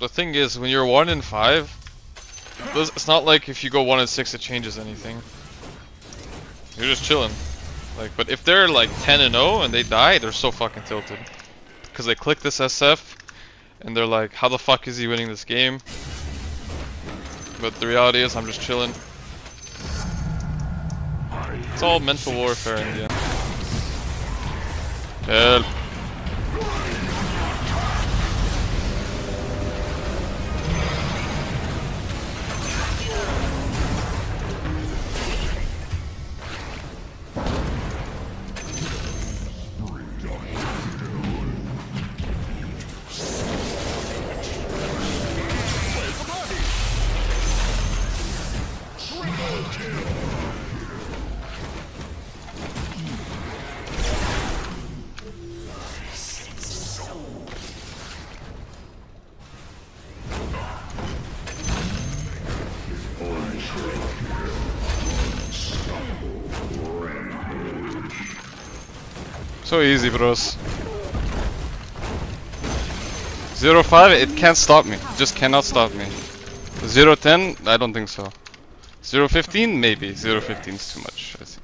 the thing is, when you're 1 in 5, it's not like if you go 1 in 6 it changes anything. You're just chilling. Like, but if they're like 10 and 0 and they die, they're so fucking tilted. Because they click this SF and they're like, how the fuck is he winning this game? But the reality is, I'm just chilling. It's all mental warfare in the end. Help. So easy, bros. 0-5, it can't stop me. It just cannot stop me. 0-10, I don't think so. 0-15, maybe. 0-15 is too much, I think.